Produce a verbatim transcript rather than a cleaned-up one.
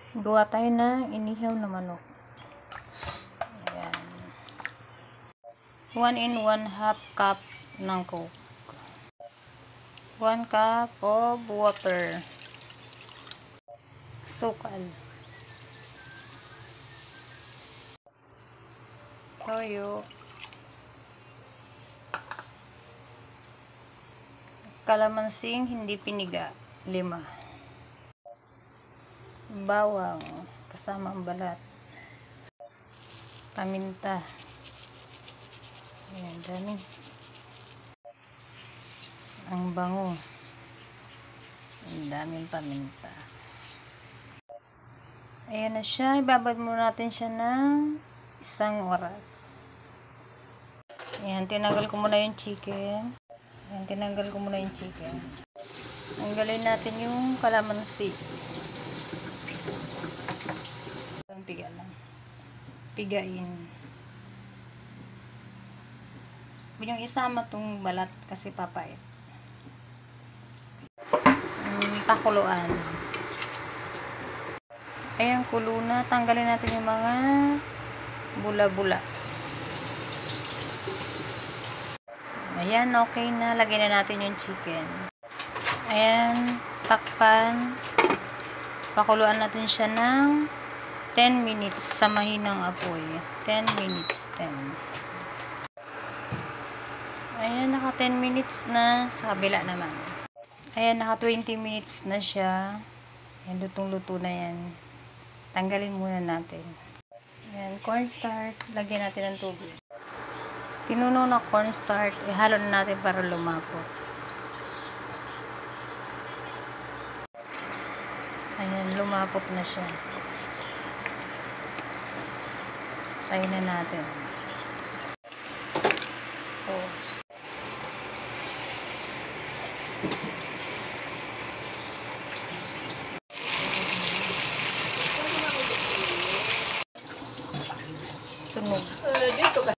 Gawa tayo ng inihaw na manok. Ayan. one in one half cup ng coke. one cup of water. Sukal. Toyo. Kalamansing hindi piniga. lima. Bawang kasama ang balat. Paminta. Ayan, dami. Ang bango. Ang daming paminta. Ayan na siya. Ibabad muna natin siya ng isang oras. Ayan, tinanggal ko muna yung chicken. Ayan, tinanggal ko muna yung chicken. Tanggalin natin yung kalamansi. Piga lang. Pigain. Yung isama tong balat kasi papait. Um, pakuluan. Ayan, kulo na. Tanggalin natin yung mga bula-bula. Ayan, okay na. Lagyan na natin yung chicken. Ayan, takpan. Pakuluan natin siya ng ten minutes sa mahinang apoy. ten minutes, ten. Ayan, naka ten minutes na sa kabila naman. Ayan, naka twenty minutes na siya. Ayan, lutong-luto na yan. Tanggalin muna natin. Ayan, cornstarch. Lagyan natin ng tubig. Tinunaw na cornstarch. Ihalo na natin para lumapot. Ayan, lumapot na siya. Try na natin. Sauce. Sunog. Uh, dito ka.